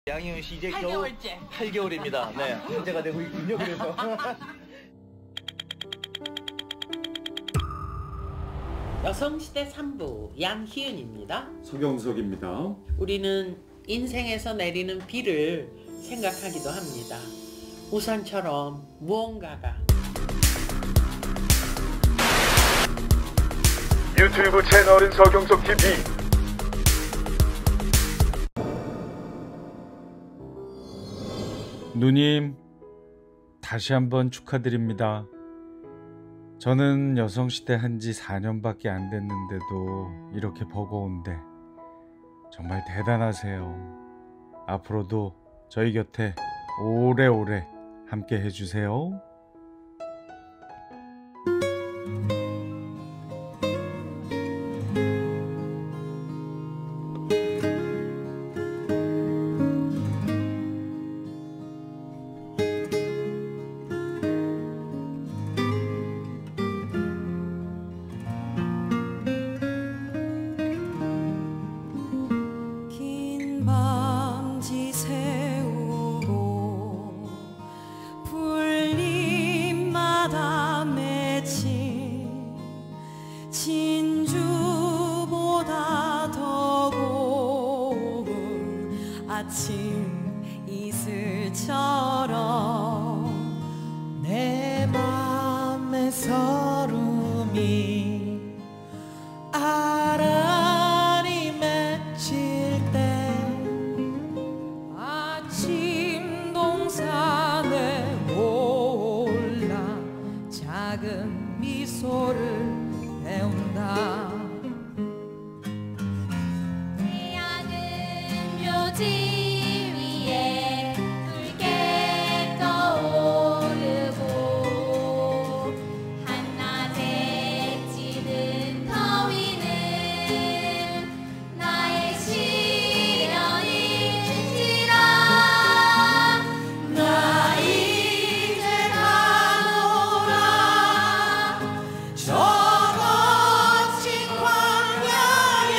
양희은 씨 이제 8개월째. 8개월입니다. 네, 한재가 되고 있군요. 그래서. 여성시대 3부 양희은입니다. 서경석입니다. 우리는 인생에서 내리는 비를 생각하기도 합니다. 우산처럼 무언가가. 유튜브 채널은 서경석 TV. 누님, 다시 한번 축하드립니다. 저는 여성시대 한지 4년밖에 안 됐는데도 이렇게 버거운데 정말 대단하세요. 앞으로도 저희 곁에 오래오래 함께 해주세요. 밤지 세우고 풀잎마다 맺힌 진주보다 더 고운 아침 이슬처럼 내 맘의 설움이 아란히 맺힐 때 아침 동산에 올라 작은 미소를 배운다. 태양은 묘지 위에 붉게 떠오르고 한낮에 찌든 더위는 나의 시련일지라. 나 이제 가노라 저 거친 광야에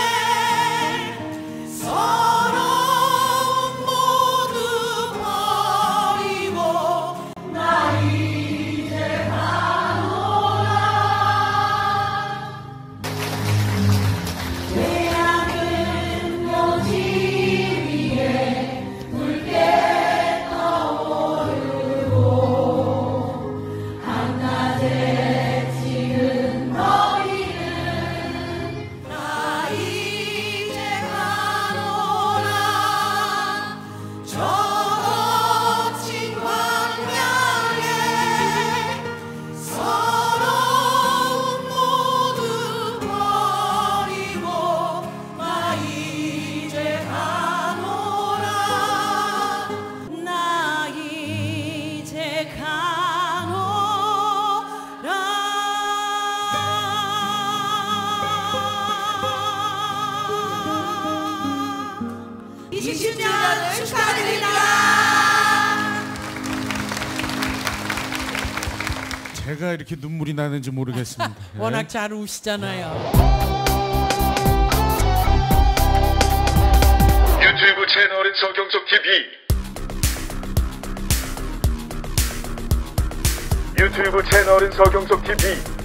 서러움 모두 버리고 나 이제 가노라. 태양은 묘지 위에 붉게 떠오르고 한낮에 지는 너희는 나 이제 가노라 저 거친 광야에 서러움 모두 버리고 나 이제 가노라. 나 이제 가노라. 20주년 축하드립니다. 제가 이렇게 눈물이 나는지 모르겠습니다. 워낙 잘 우시잖아요. 유튜브 채널은 서경석 TV. 유튜브 채널은 서경석 TV.